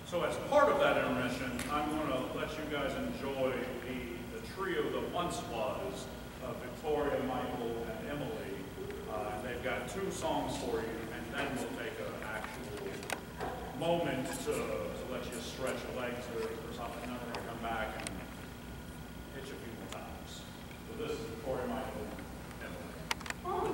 So as part of that intermission, I'm going to let you guys enjoy the trio that once was Victoria, Michael, and Emily. And they've got 2 songs for you, and then we'll take an actual moment to let you stretch your legs or something, and then we're going to come back and hit you a few more times. So this is Victoria, Michael, and Emily.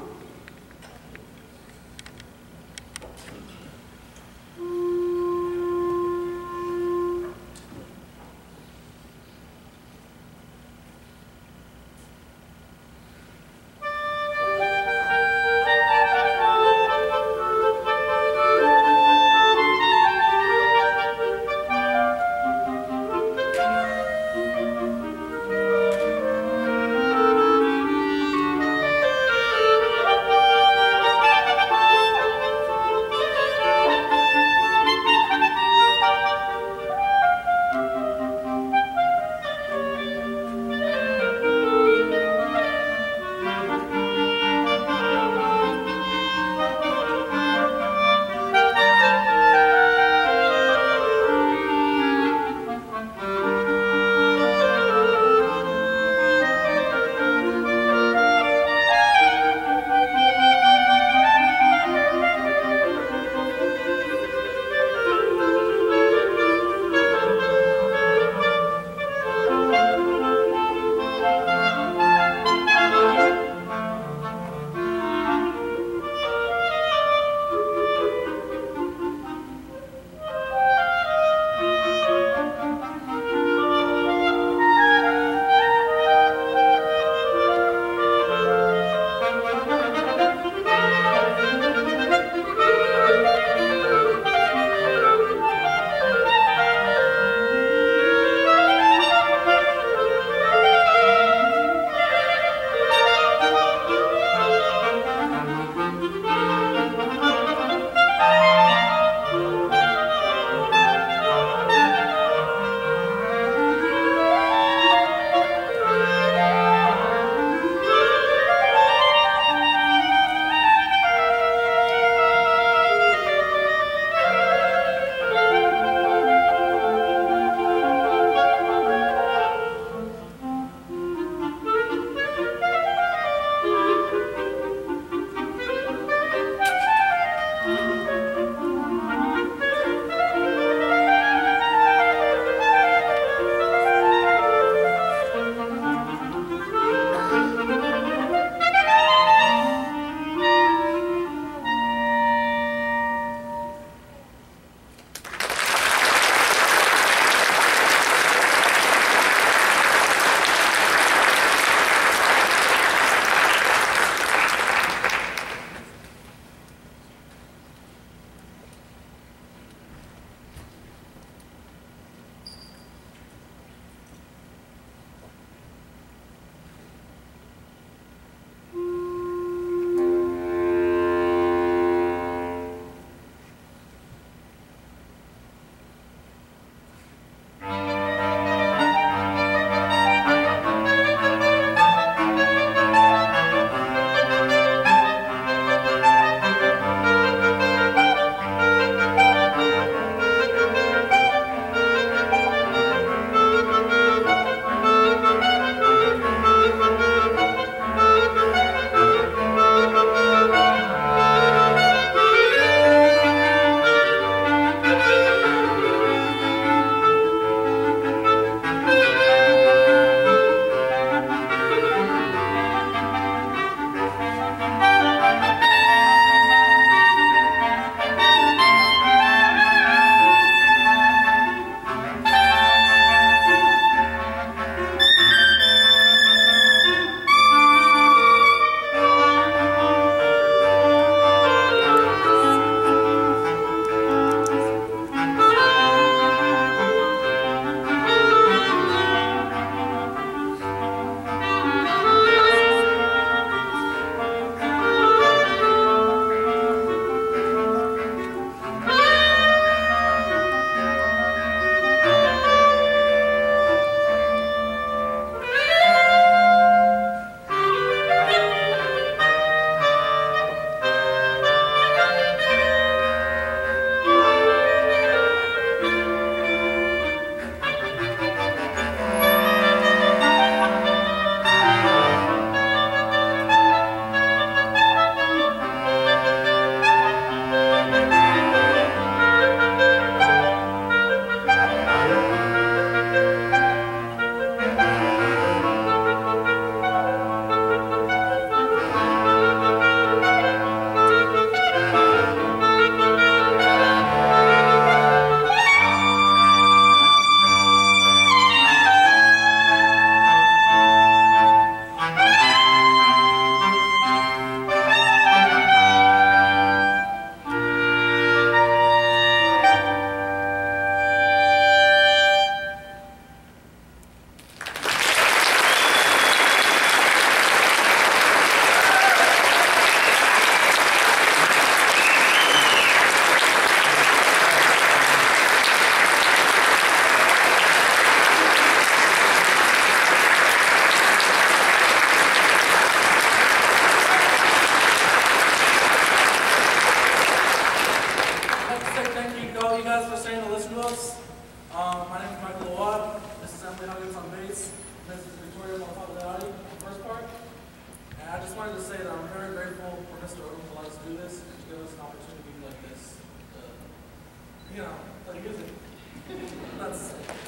to do this, to give us an opportunity like this, you know, like music. That's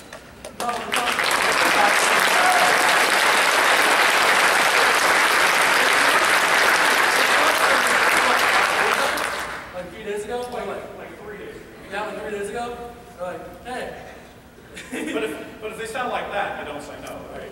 like 3 days ago? Like 3 days ago. Yeah, like 3 days ago? They're like, hey. But if they sound like that, you don't say no, right?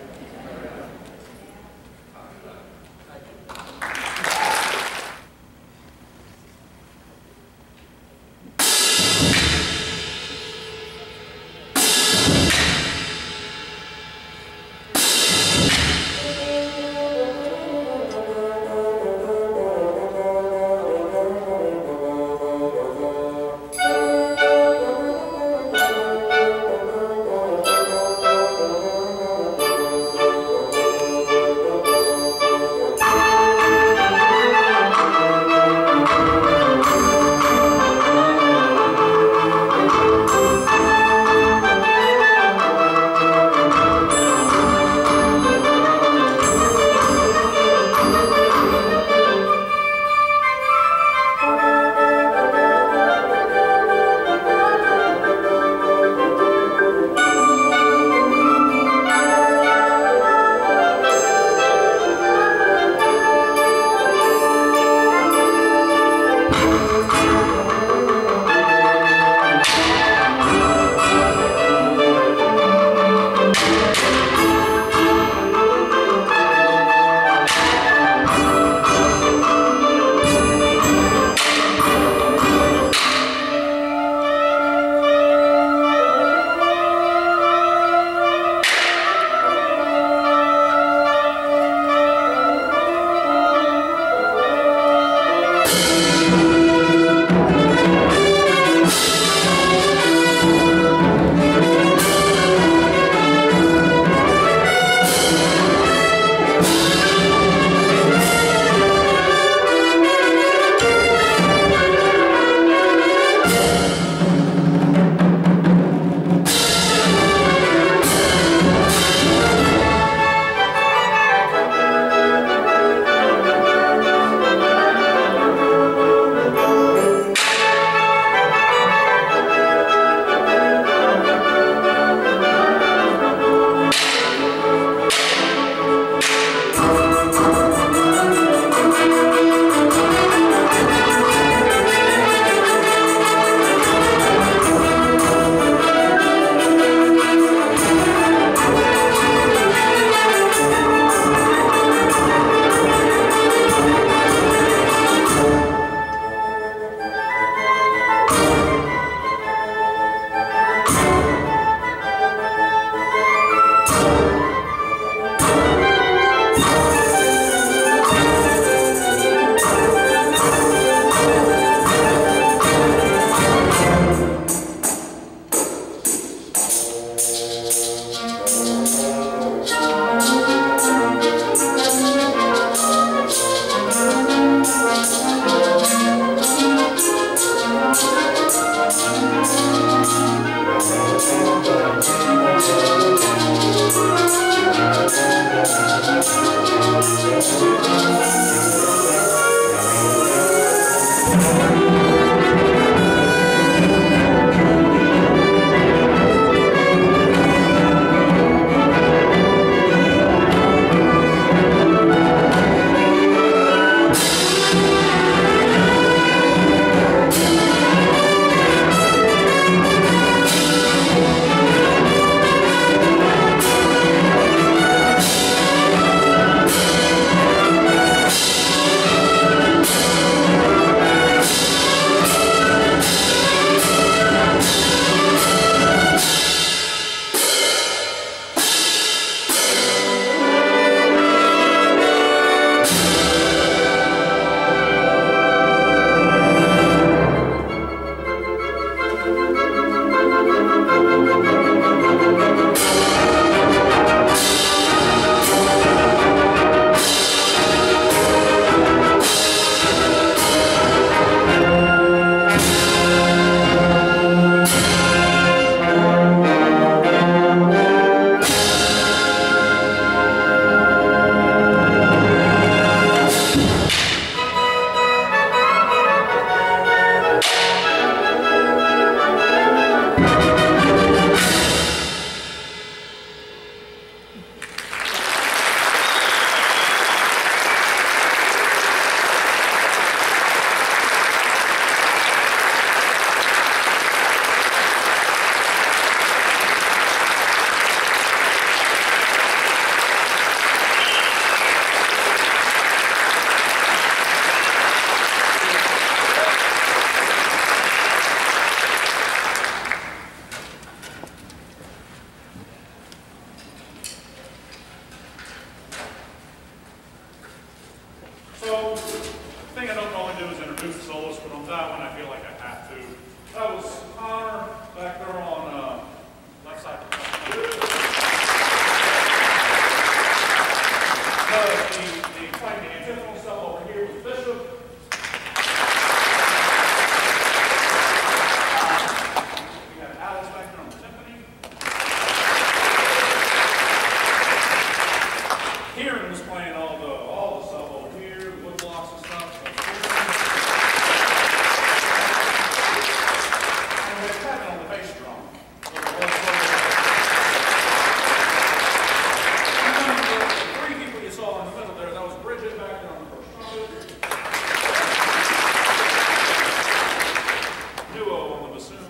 that one, I feel like I have to. That was Connor back there on left side. The antiphonal stuff over here was Bishop. We got Alex back there on the Symphony. Kieran was playing all the stuff over here, the wood blocks and stuff. And we had Kevin on the bass drum. The three people you saw in the middle there, that was Bridget back there on the first trumpet. Nuo on the bassoon.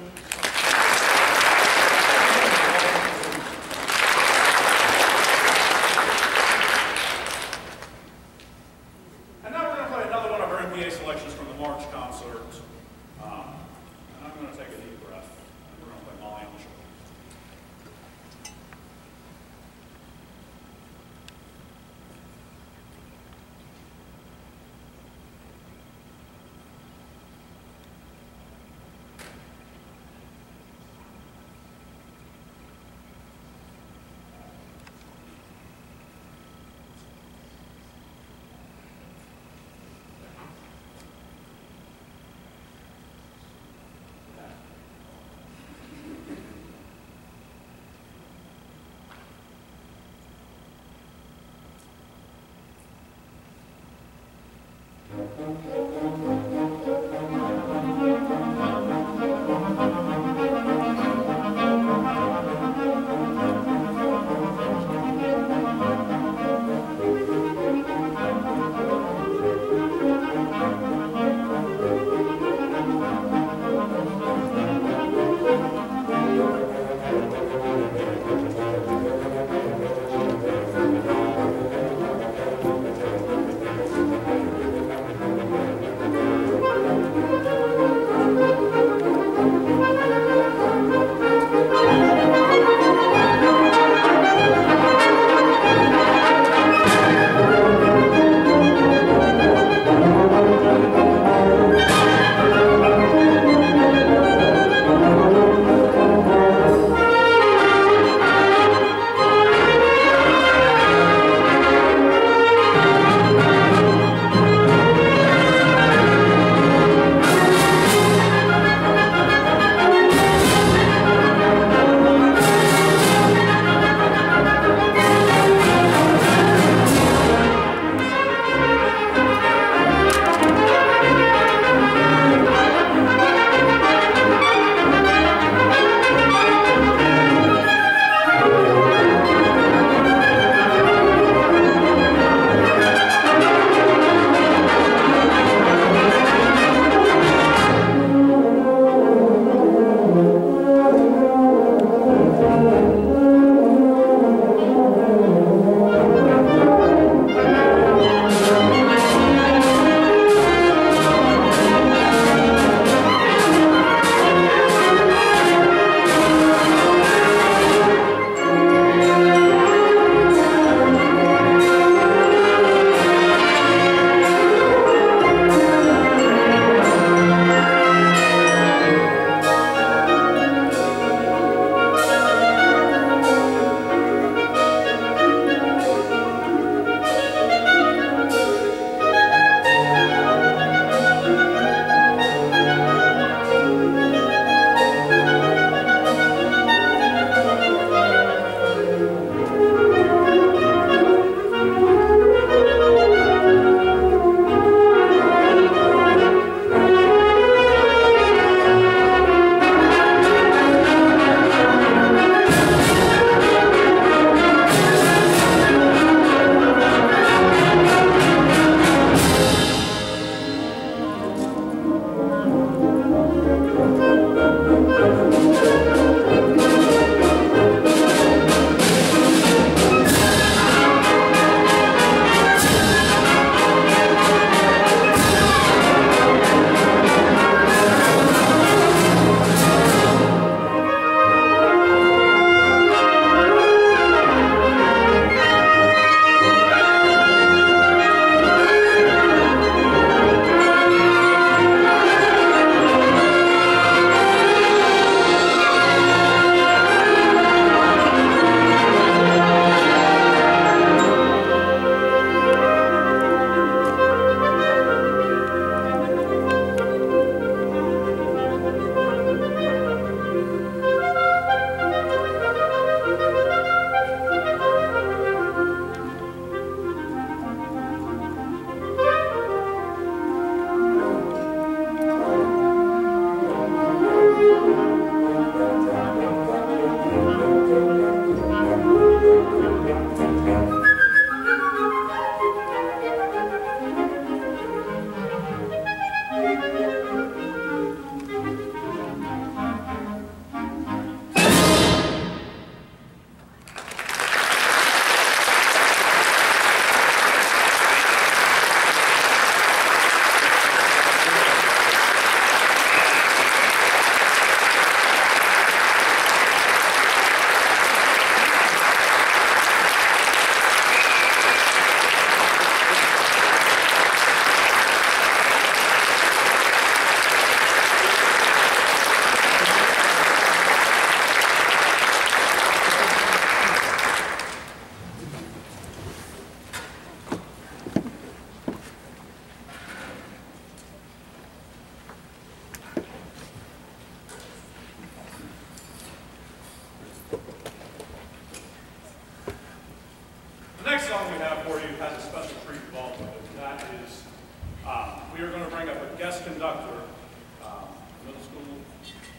And now we're going to play another one of our MPA selections from the March concert. And I'm going to take a deep breath. And we're going to play Molly on the Shore.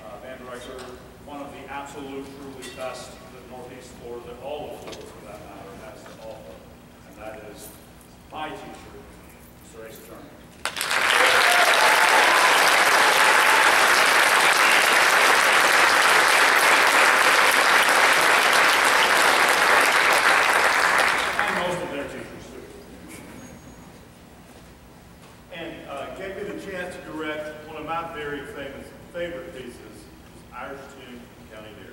band director, one of the absolute, truly best that Northeast Florida, all of Florida for that matter, has to offer. And that is my teacher, Mr. Ace Turner. And most of their teachers too. And gave me the chance to direct one of my very favorite pieces, Irish Tune, County Dairy.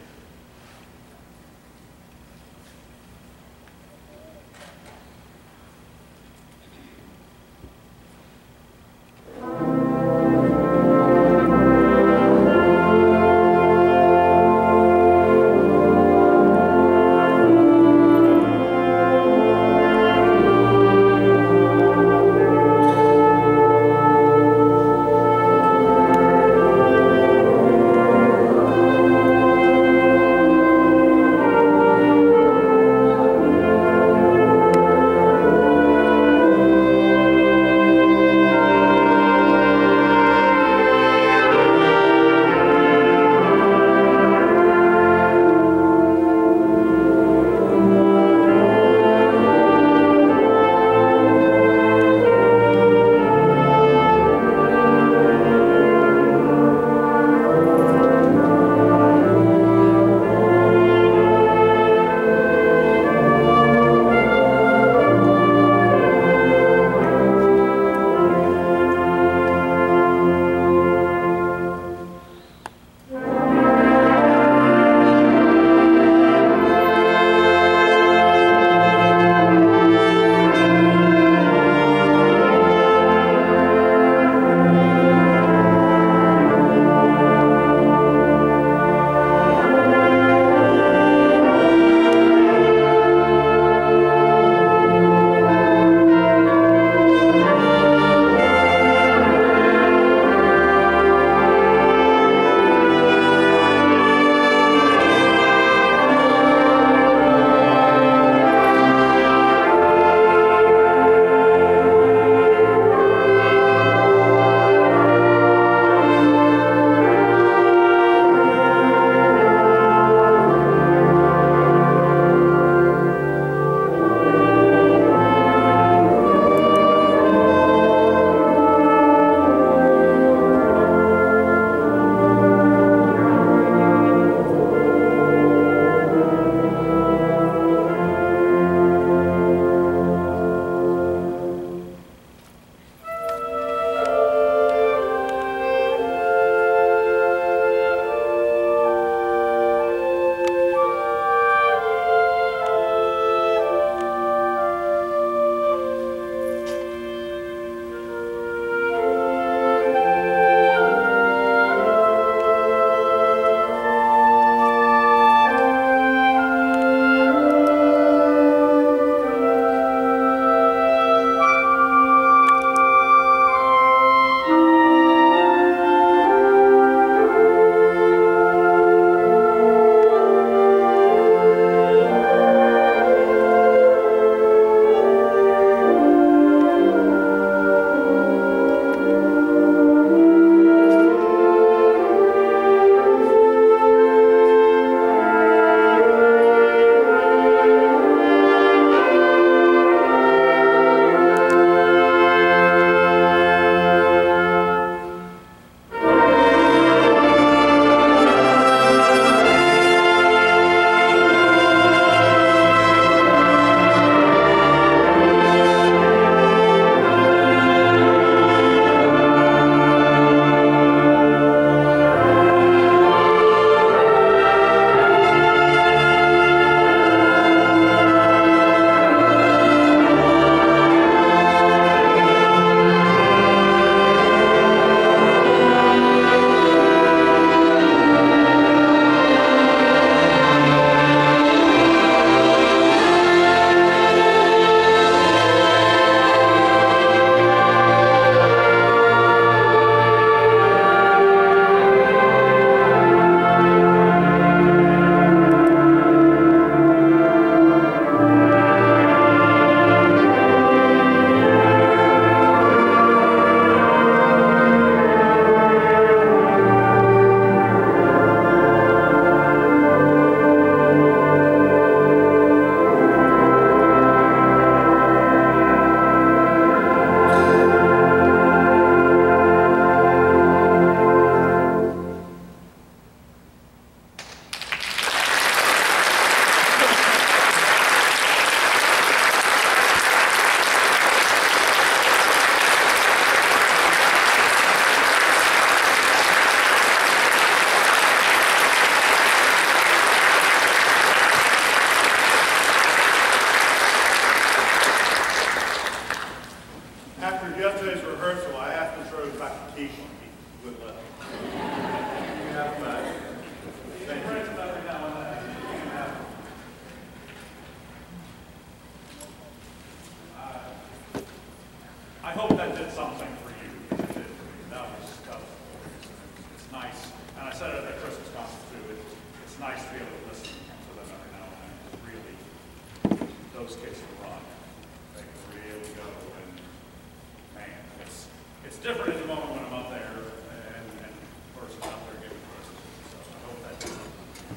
nice to be able to listen to them every now and then. Really, those kids can run. They can really go, and man, it's different in the moment when I'm up there and versus out there giving criticism. So I hope that does something.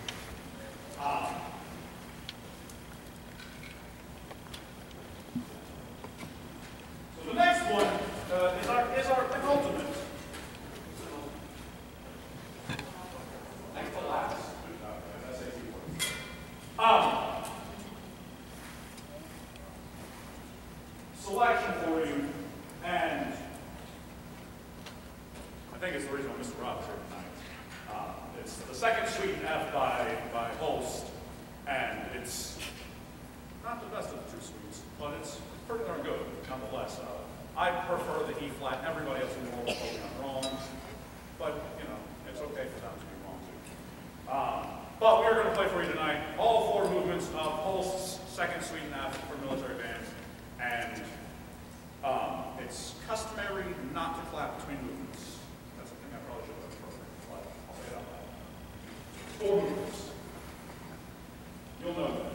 So the next one is our penultimate. Next to last. SAT words. Selection for you, and I think it's the reason why Mr. Robb's here tonight. It's the second suite in F by Holst, and it's not the best of the two suites, but it's pretty darn good nonetheless. I prefer the E flat. Everybody else in the world told me I'm wrong, but you know, it's okay for them to be wrong too. But we're going to play for you tonight all four movements of Holst's second suite in F for military bands, and it's customary not to clap between movements. That's the thing I probably should have done, but I'll say it out loud. Four movements. You'll know that.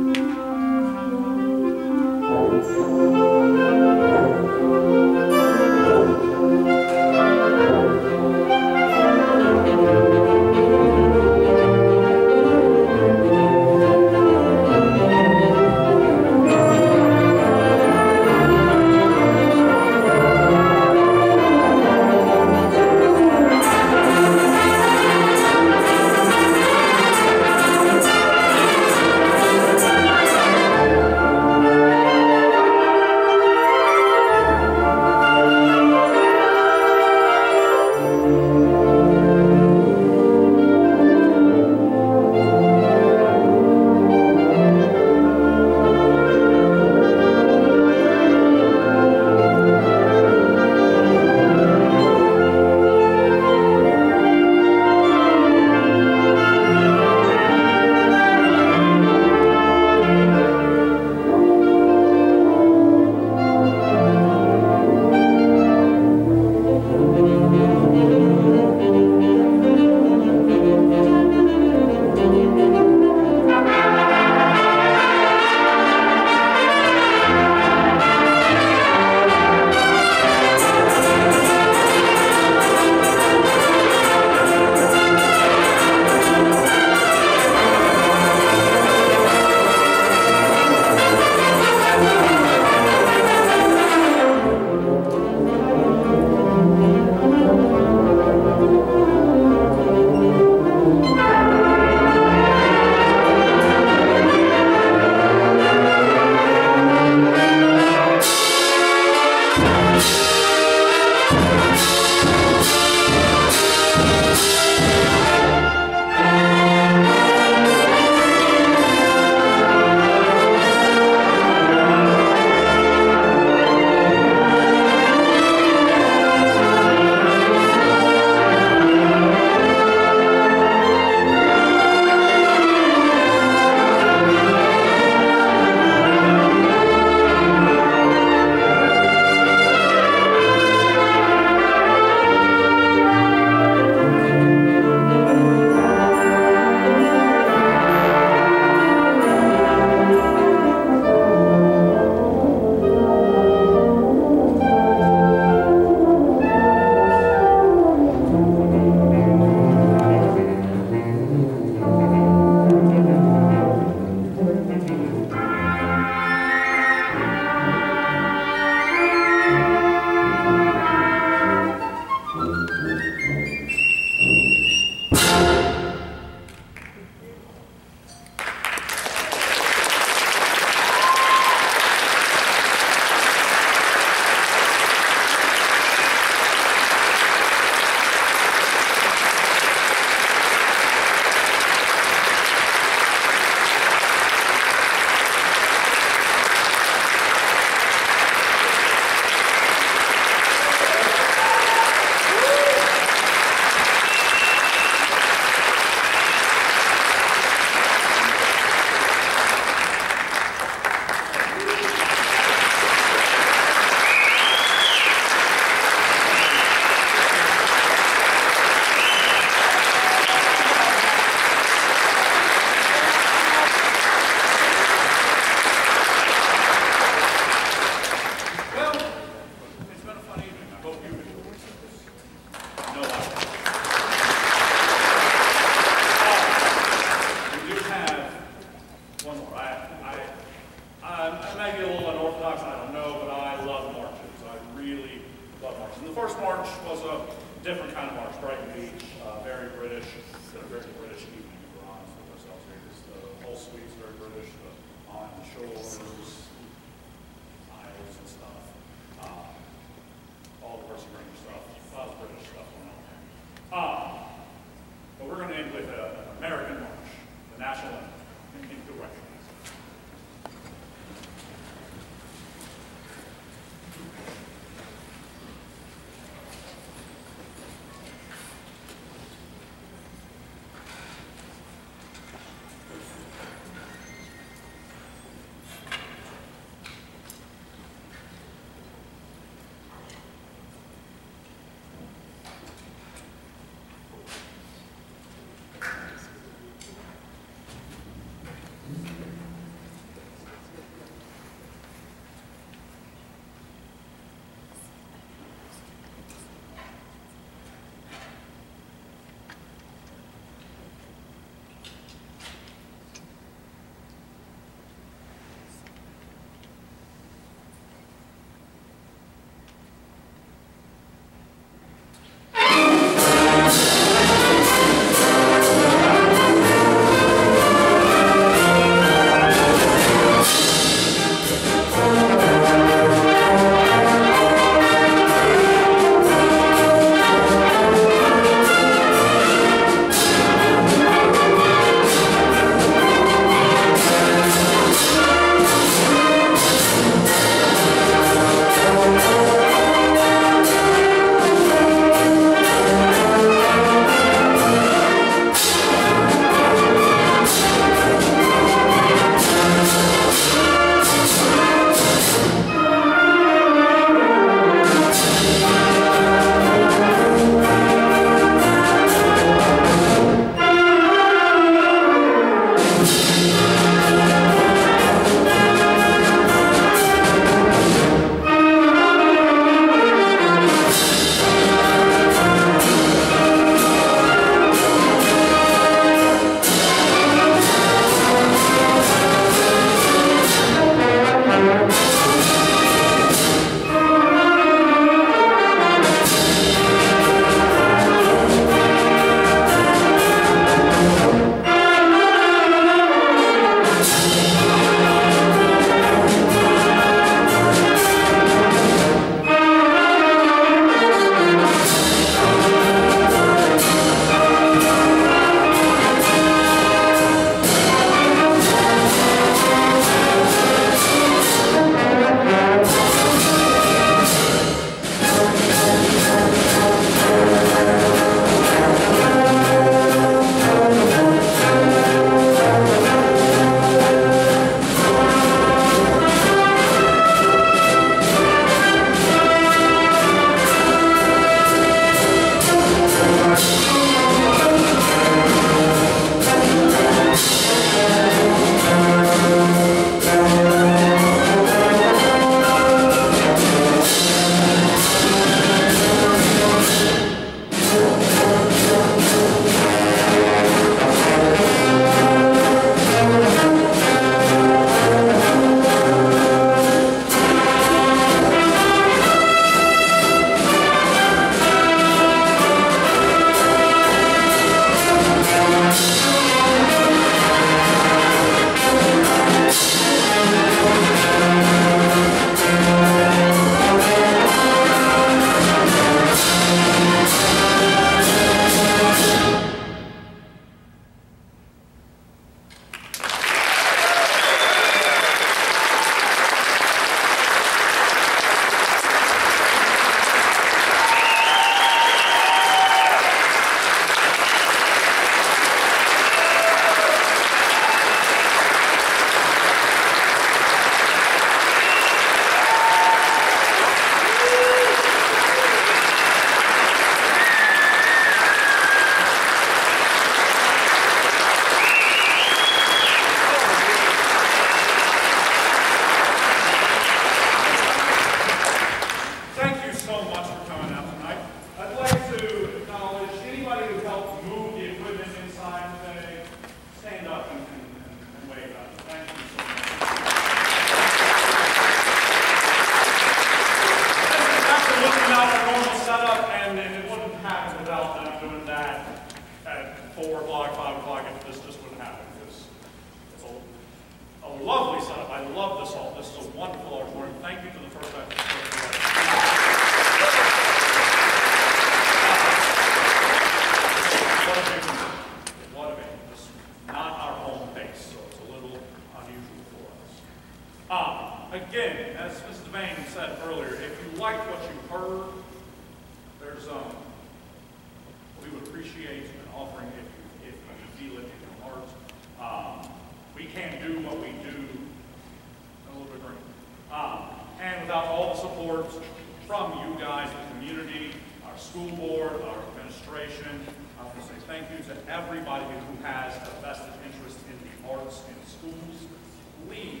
Again, as Mrs. Devane said earlier, if you like what you heard, there's we would appreciate an offering if you feel it in your heart. We can't do what we do a little bit green. And without all the support from you guys, the community, our school board, our administration, I want to say thank you to everybody who has a vested interest in the arts in schools. Please